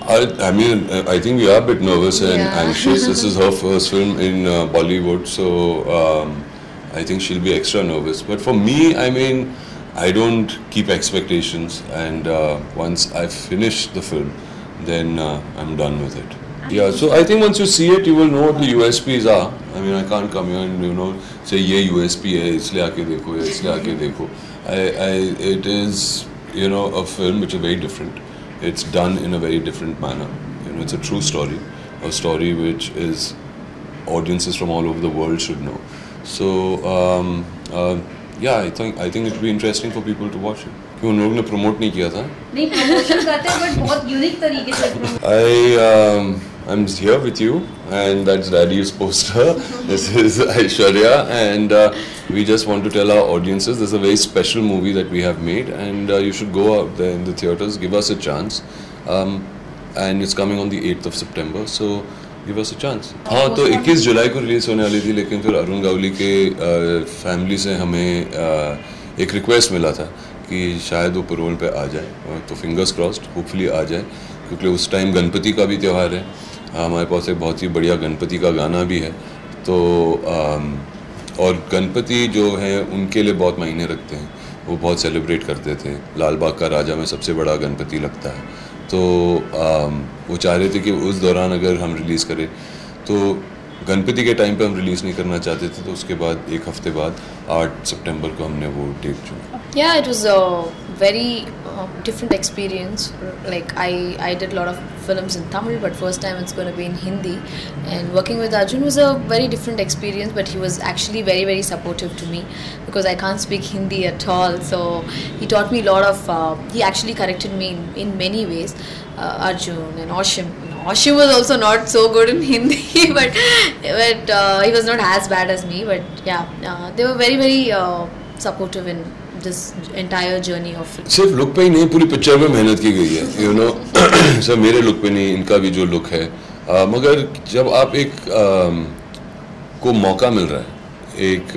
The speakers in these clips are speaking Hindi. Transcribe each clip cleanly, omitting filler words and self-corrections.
I mean, I think we are a bit nervous and anxious. This is her first film in Bollywood, so I think she'll be extra nervous. But for me, I mean, I don't keep expectations, and once I finish the film, then I'm done with it. Yeah, so I think once you see it, you will know what the USPs are. I mean, I can't come here and say ये USP है, इसलिए आके देखो या इसलिए आके देखो. It is a film which is very different. It's done in a very different manner. It's a true story, a story which is audiences from all over the world should know. So yeah, I think it will be interesting for people to watch it. क्यों उन लोगों ने प्रमोट नहीं किया था? नहीं प्रमोशन करते हैं बट बहुत यूनिक तरीके से. I'm here with you, and that's Daddy's poster. This is Aishwarya, and we just want to tell our audiences this is a very special movie that we have made, and you should go out there in the theatres, give us a chance, and it's coming on the 8th of September, so give us a chance. हाँ तो 21 जुलाई को रिलीज होने वाली थी, लेकिन फिर अरुण गावली के फैमिली से हमें एक रिक्वेस्ट मिला था कि शायद वो पैरोल पे आ जाए, तो फिंगर्स क्रॉस्ड होपफुली आ जाए, क्योंकि उस टाइम गणपति का भी त्यौहार है. हमारे पास एक बहुत ही बढ़िया गणपति का गाना भी है, तो और गणपति जो है उनके लिए बहुत मायने रखते हैं. वो बहुत सेलिब्रेट करते थे. लाल बाग का राजा में सबसे बड़ा गणपति लगता है, तो वो चाह रहे थे कि उस दौरान अगर हम रिलीज़ करें, तो गणपति के टाइम पे हम रिलीज़ नहीं करना चाहते थे, तो उसके बाद एक हफ्ते बाद 8 सितंबर को हमने वो डेट चुना. Yeah, it was a very different experience. Like I did a lot of films in Tamil, but first time it's going to be in Hindi. And working with Arjun was a very different experience, but he was actually very, very supportive to me because I can't speak Hindi at all. So he taught me a lot of, he actually corrected me in many ways. Arjun and Oshim. Oshim was also not so good in Hindi, but he was not as bad as me. But yeah, they were very, very supportive in this entire journey of film. सिर्फ लुक पे ही नहीं, पूरी पिक्चर में मेहनत की गई है. सर मेरे लुक पे नहीं, इनका भी जो लुक है, मगर जब आप एक को मौका मिल रहा है, एक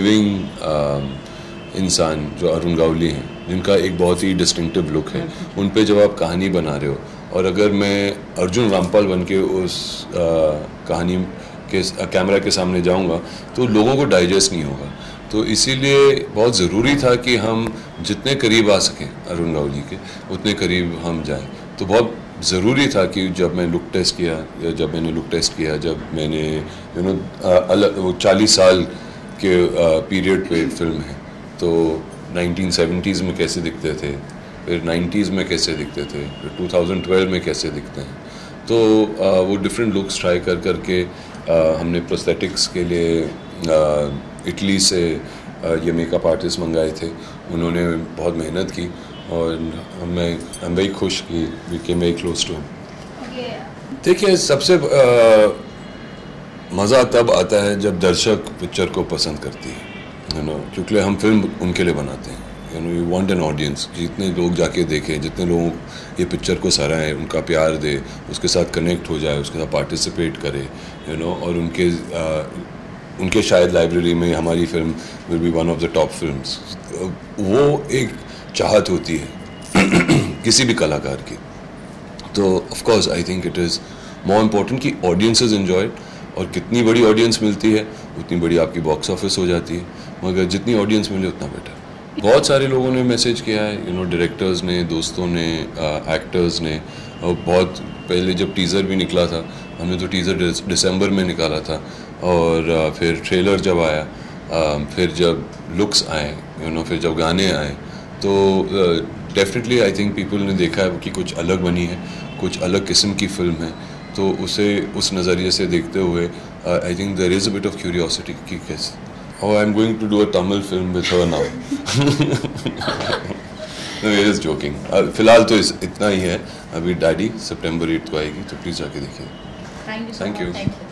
लिविंग इंसान जो अरुण गावली हैं, जिनका एक बहुत ही डिस्टिंक्टिव लुक है, उन पे जब आप कहानी बना रहे हो, और अगर मैं अर्जुन रामपाल बन के उस कहानी के कैमरा के सामने जाऊंगा तो लोगों को डाइजेस्ट नहीं होगा. तो इसीलिए बहुत ज़रूरी था कि हम जितने करीब आ सकें अरुण गावली के, उतने करीब हम जाएं. तो बहुत ज़रूरी था कि जब मैं लुक टेस्ट किया, या जब मैंने लुक टेस्ट किया, जब मैंने अलग वो 40 साल के पीरियड पे फिल्म है, तो 1970s में कैसे दिखते थे, फिर 90s में कैसे दिखते थे, फिर 2012 में कैसे दिखते हैं, तो वो डिफरेंट लुक्स ट्राई करके हमने प्रोस्थेटिक्स के लिए इटली से ये मेकअप आर्टिस्ट मंगाए थे. उन्होंने बहुत मेहनत की, और मैं वेरी खुश कि we came very close to. देखिए, सबसे मज़ा तब आता है जब दर्शक पिक्चर को पसंद करती है, क्योंकि हम फिल्म उनके लिए बनाते हैं. यू वांट एन ऑडियंस, जितने लोग जाके देखें, जितने लोग ये पिक्चर को सराहें, उनका प्यार दे, उसके साथ कनेक्ट हो जाए, उसके साथ पार्टिसिपेट करे, और उनके शायद लाइब्रेरी में हमारी film will be one of the top films. वो एक चाहत होती है किसी भी कलाकार की. तो of course I think it is more important कि ऑडियंसेस एंजॉय इट, और कितनी बड़ी ऑडियंस मिलती है उतनी बड़ी आपकी बॉक्स ऑफिस हो जाती है, मगर जितनी ऑडियंस मिले उतना बेटर. बहुत सारे लोगों ने मैसेज किया है, डायरेक्टर्स ने, दोस्तों ने, एक्टर्स ने. और बहुत पहले जब टीज़र भी निकला था, हमने तो टीज़र दिसंबर में निकाला था, और फिर ट्रेलर जब आया, फिर जब लुक्स आए, फिर जब गाने आए, तो डेफिनेटली आई थिंक पीपल ने देखा है कि कुछ अलग बनी है, कुछ अलग किस्म की फिल्म है. तो उसे उस नज़रिए से देखते हुए I think there is a bit of curiosity कि कैसे. Oh, I'm going to do a Tamil film with her now. No, we're just joking. फिलहाल तो इतना ही है. अभी डैडी सितंबर 8 को आएगी, तो प्लीज़ जाके देखिए. Thank you.